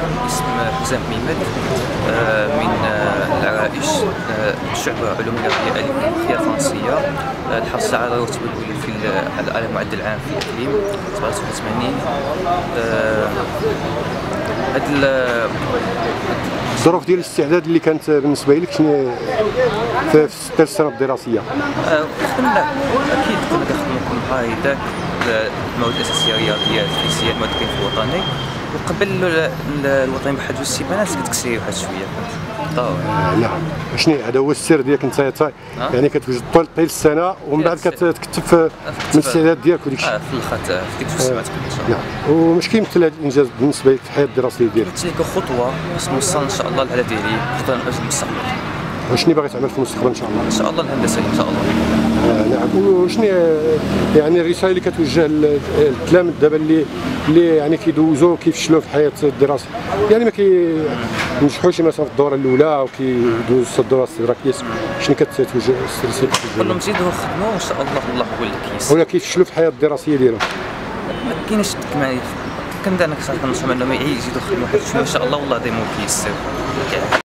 اسم حسام ميمد من العرائش، شعبة علوم رياضية ألف فرنسية. الحصل على الرتبة الأولى على المعدل العام في الإقليم 87. الظروف ديال الاستعداد اللي كانت بالنسبه لك شنو في السنه الدراسيه؟ خدمنا اكيد كنا كنخدموا قاعده المواد الاساسيه رياضيات فيزياء المواد الكيف الوطني، وقبل الوطني بواحد 2 سيمانات كتكسري واحد شويه نعم. شنو هذا هو السر ديالك انت يعني كتوجد طول السنه ومن بعد كتكتب من الاستعداد ديالك وديك الشيء في الاخر في ديك 2 سيمانات ان شاء الله. نعم. ومش كيمثل هذا الانجاز بالنسبه لك في الحياه الدراسيه ديالك؟ تلك خطوه باش نوصل ان شاء الله للهدف ديالي خطوه المستقبل. وشنو باغي تعمل في المستقبل ان شاء الله؟ ان شاء الله الهندسه ان شاء الله. نعم. وشنو يعني الرساله اللي كتوجه للتلاميذ دابا اللي يعني كيدوزوا كيفشلوا في الحياه الدراسيه، يعني ما كينجحوش مثلا في الدوره الاولى او كيدوزوا الدوره الاستدراكيه، شنو كتوجه الرساله؟ نقول لهم زيدوا خدموا وان شاء الله الله هو اللي كيسر. ولا كيفشلوا في الحياه الدراسيه ديالهم؟ ما كاينش كما كنت انا كنصح انهم يزيدوا يخدموا حيت شويه ان شاء الله والله ديما كيسر.